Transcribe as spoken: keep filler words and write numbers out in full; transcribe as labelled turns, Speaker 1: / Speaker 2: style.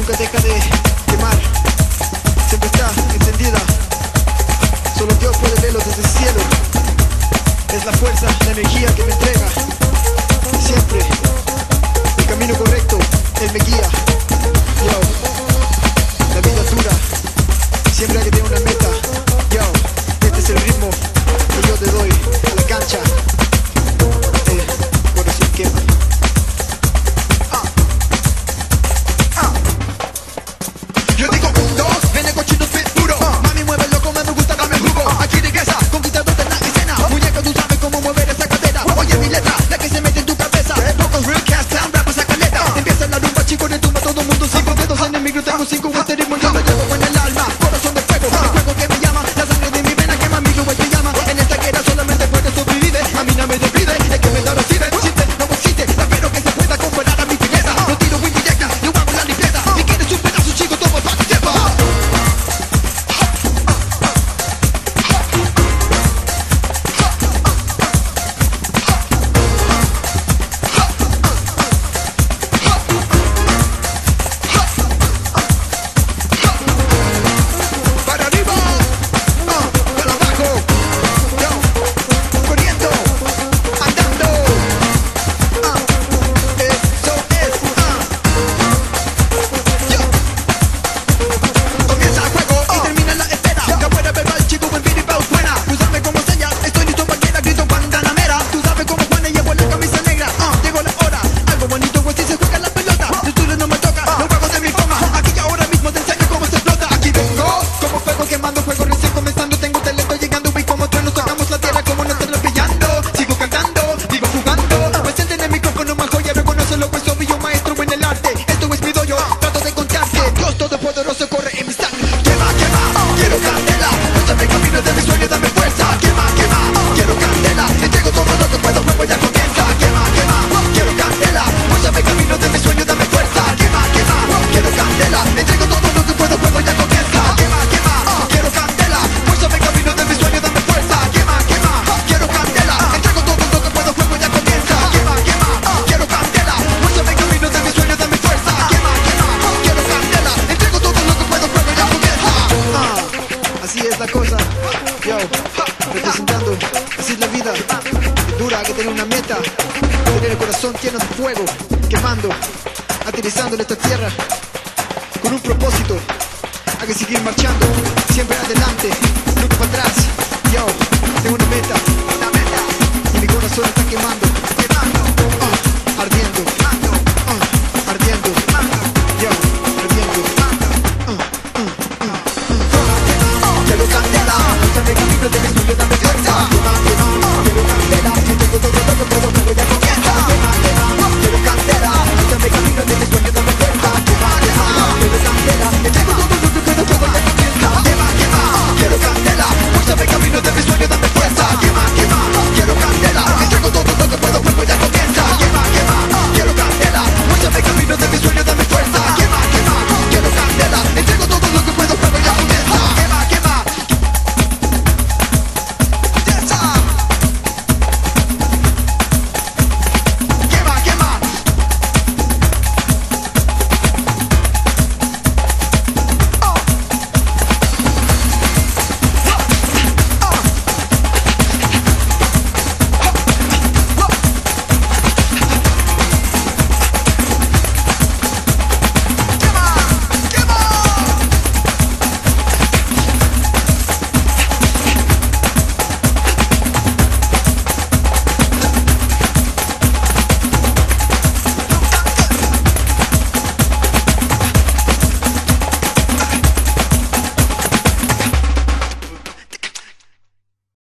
Speaker 1: nunca deja de quemar, siempre está encendida. Solo Dios puede verlo desde el cielo. Es la fuerza, la energía que me entrega. Siempre el camino correcto, Él me guía. Yo, la vida es dura, siempre hay que tener una meta. Yo, este es el ritmo que yo te doy a la cancha. El corazón quema.
Speaker 2: Yo digo un, dos, viene cochino spit duro. uh. Mami, mueve loco, me gusta, dame el jugo. uh. Aquí regresa, conquistador de la escena. uh. Muñeca, tú sabes cómo mover esa cadera. uh. Oye mi letra, la que se mete en tu cabeza. uh. Pocos real cast down, rap esa caleta. uh. Empieza la rumba, chico, de tumba todo mundo. Cinco dedos en el micro, tengo cinco, este ritmo yo lo llevo en el alma. Corazón de fuego, uh. el fuego que me llama. La sangre de mi vena quema mi nube te llama. En esta guerra solamente puede sobrevivir. A mí no me despide, es que me da los tires. Simple, no existe, espero que se pueda comparar a mi fineza. No tiro indirecta, yo hago la limpieza. Si quieres un pedazo, chico, toma pa' que sepa. Para arriba, uh, para abajo, yo, corriendo, andando, uh, eso es, uh, yo. Comienza el juego y termina la espera. Ya puedes ver al chico buen beat y paus buena. Tú sabes cómo señas, estoy listo para que la grito Guantanamera. Tú sabes cómo Juana llevo la camisa negra. uh, Llegó la hora, algo bonito pues si se juega la pelota. El estudio no me toca, los juegos de mi forma. Aquí y ahora mismo te enseño cómo se explota. Aquí vengo, como fuego quemando, juego recién comenzando. Tengo talento llegando y como truenos tocamos la tierra como no estás pillando. Sigo cantando, vivo jugando. Presente en el micrófono, más joya, reconócelo, pues soy un maestro en el arte. Esto es mi doyo, trato de contarte. Dios todopoderoso corre en mi sangre. Quema, quema, quiero candela. Muéstrame el camino de mi sueño, dame fuerza. Quema, quema, quiero candela. Entrego todo lo que puedo, fuego ya comienza. Quema, quema, quiero candela. Muéstrame el camino de mi sueño, dame fuerza. Quema, quema, quiero candela. Entrego todo lo que puedo, fuego ya comienza. Quema, quema, quiero candela. Muéstrame el camino de mi sueño, dame fuerza. Quema, quema, quiero candela. Entrego todo lo que puedo, fuego ya comienza. Quema, quema, quiero candela. Muéstrame el camino de mi sueño, dame fuerza. Quema, quema, quiero candela. Entrego todo lo que puedo, fuego ya comienza.
Speaker 1: Ah, así es la cosa. Yo, representando, así es la vida. Es dura, hay que tener una meta. Tener el corazón lleno de fuego, quemando, aterrizando en esta tierra con un propósito. Hay que seguir marchando, siempre adelante, nunca para atrás. Yo, tengo una meta, una meta, y mi corazón está quemando, quemando, ah, ardiendo.